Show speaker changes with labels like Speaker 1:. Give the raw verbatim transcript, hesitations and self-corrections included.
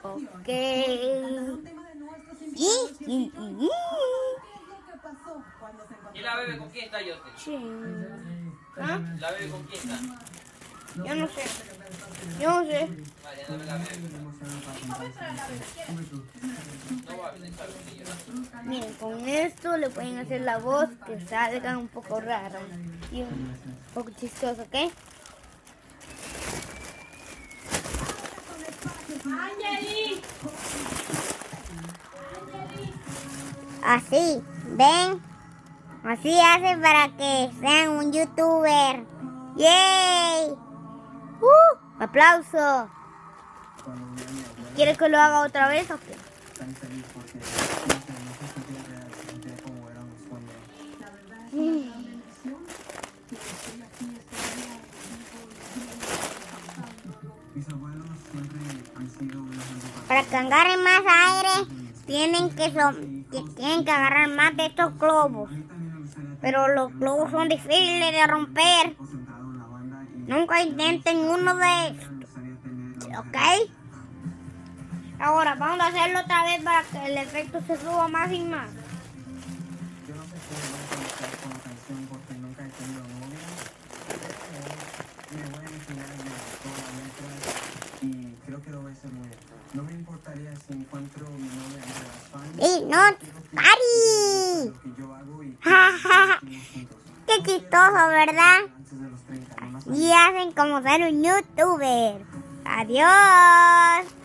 Speaker 1: Ok. Y, y, y,
Speaker 2: ¿Y la bebé con quién está, Yote?
Speaker 1: sí. ¿Ah?
Speaker 2: ¿La bebé con quién está?
Speaker 1: Yo no sé. Yo no sé.
Speaker 2: Vale, dame la bebé. No va a venir, ¿sabes?
Speaker 1: Miren, con esto le pueden hacer la voz que salga un poco rara y un poco chistoso, ¿ok? Así, ven, así hace para que sean un youtuber. ¡Yay! ¡Uh! ¡Aplauso! ¿Quieres que lo haga otra vez o qué? Para que agarren más aire, tienen que, son, que tienen que agarrar más de estos globos. Pero los globos son difíciles de romper. Nunca intenten uno de estos. ¿Ok? Ahora vamos a hacerlo otra vez para que el efecto se suba más y más.
Speaker 3: Yo no sé cómo voy a conectar con la canción porque nunca he tenido novia. Me voy a enseñarme toda la letra y creo que lo voy a hacer muy bien. No me importaría si encuentro mi novia entre las fans.
Speaker 1: ¡Y no! ¡Cari!
Speaker 3: Lo que yo hago y
Speaker 1: Ja, ja, ja.
Speaker 3: juntos.
Speaker 1: ¡Qué chistoso, ¿verdad?
Speaker 3: Antes de los treinta, no más.
Speaker 1: Y hacen como ser un youtuber. ¡Adiós!